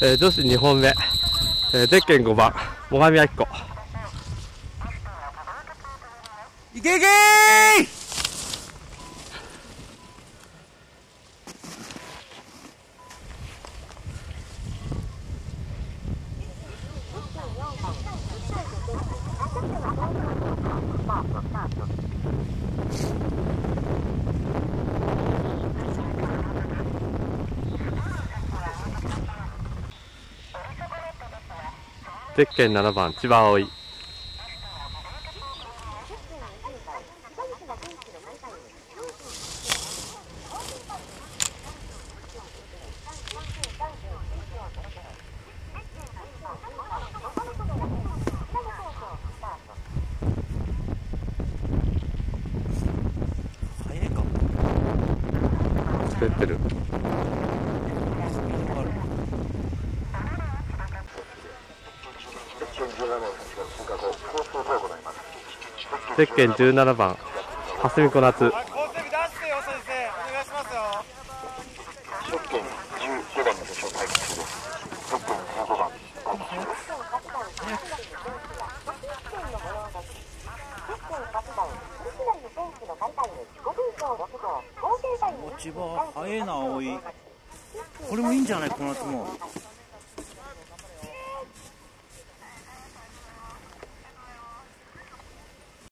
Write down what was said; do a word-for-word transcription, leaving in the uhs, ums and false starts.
えー、女子にほんめ、えー、ゼッケンごばん最上明子。 いけいけー。 ゼッケンななばん千葉葵。 入れんか滑ってる。ゼッケンじゅうななばん蓮見小夏。 千葉、あええな、葵。これもいいんじゃない、この後も。